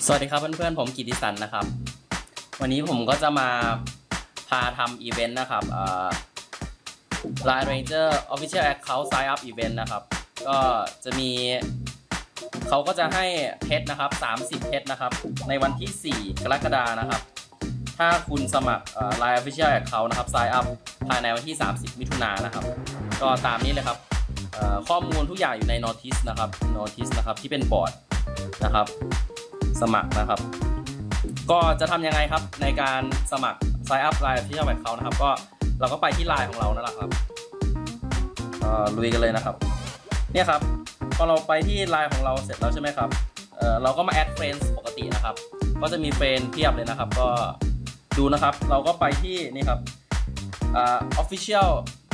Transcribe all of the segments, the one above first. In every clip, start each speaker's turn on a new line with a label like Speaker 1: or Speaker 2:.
Speaker 1: สวัสดีครับเพื่อนๆผมกิติสันนะครับวันนี้ผมก็จะมาพาทำอีเวนต์นะครับLine Ranger Official Account Sign Up Event นะครับก็จะมีเขาก็จะให้เพชรนะครับ30เพชรนะครับในวันที่4กรกฎาคมนะครับถ้าคุณสมัครLine Official Account นะครับ Sign Up ภายในวันที่30มิถุนายนนะครับก็ตามนี้เลยครับข้อมูลทุกอย่างอยู่ใน Notice นะครับที่เป็นบอร์ดนะครับสมัครนะครับก็จะทำยังไงครับในการสมัคร Sign Up Line Official Account นะครับก็เราก็ไปที่ Line ของเรานั่นแหละครับลุยกันเลยนะครับเนี่ยครับพอเราไปที่ Line ของเราเสร็จแล้วใช่ไหมครับเราก็มา Add Friends ปกตินะครับก็จะมีเฟรนด์เพียบเลยนะครับก็ดูนะครับเราก็ไปที่นี่ครับOfficial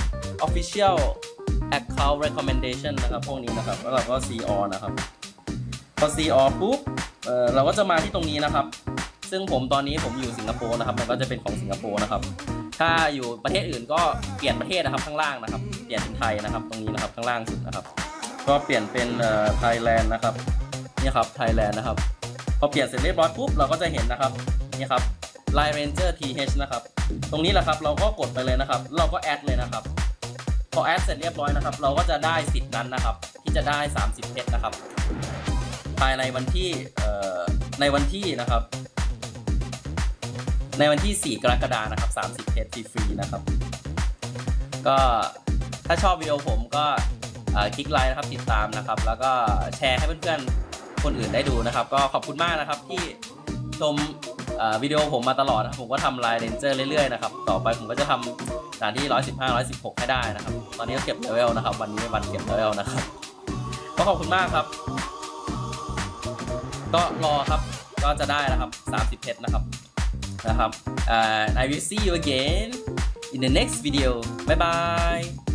Speaker 1: Account Recommendation นะครับพวกนี้นะครับแล้วเราก็ See All นะครับพอ See All ปุ๊บเราก็จะมาที่ตรงนี้นะครับซึ่งตอนนี้ผมอยู่สิงคโปร์นะครับมันก็จะเป็นของสิงคโปร์นะครับถ้าอยู่ประเทศอื่นก็เปลี่ยนประเทศนะครับข้างล่างนะครับเปลี่ยนเป็นไทยนะครับตรงนี้นะครับข้างล่างสุดนะครับก็เปลี่ยนเป็นไทยแลนด์นะครับนี่ครับไทยแลนด์นะครับพอเปลี่ยนเสร็จเรียบร้อยปุ๊บเราก็จะเห็นนะครับนี่ครับ Line Ranger TH นะครับตรงนี้แหละครับเราก็กดไปเลยนะครับเราก็แอดเลยนะครับพอแอดเสร็จเรียบร้อยนะครับเราก็จะได้สิทธิ์นั้นนะครับที่จะได้30เพชรนะครับภายในวันที่นะครับในวันที่4กรกฎาคมนะครับ30เพจฟรีๆนะครับก็ถ้าชอบวิดีโอผมก็คลิกไลค์นะครับติดตามนะครับแล้วก็แชร์ให้เพื่อนๆคนอื่นได้ดูนะครับก็ขอบคุณมากนะครับที่ชมวิดีโอผมมาตลอดนะผมก็ทำ Line Ranger เรื่อยๆนะครับต่อไปผมก็จะทำด่านที่115 116ให้ได้นะครับตอนนี้ก็เก็บเลเวลนะครับวันนี้วันเก็บเลเวลนะครับก็ขอบคุณมากครับก็รอครับก็จะได้นะครับ30เพชรนะครับI will see you again in the next video. Bye bye.